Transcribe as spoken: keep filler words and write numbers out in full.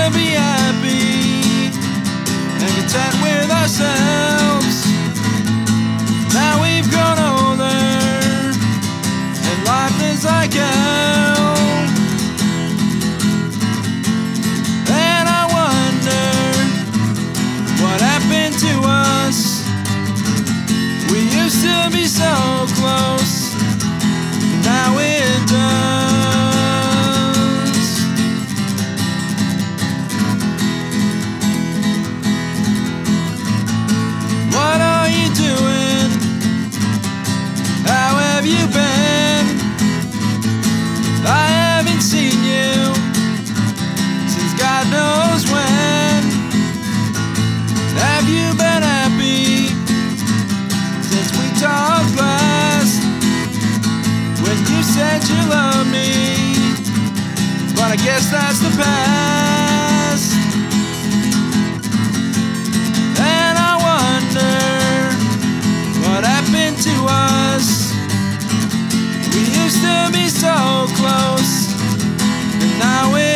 to be happy and content with ourselves. Now we've grown older and life is like hell. And I wonder what happened to us. We used to be so close, now it does. What are you doing? How have you been? I haven't seen you since God knows when. Have you been happy since we talked last? When you said you love me, but I guess that's the past. And I wonder what happened to us. We used to be so close, and now we're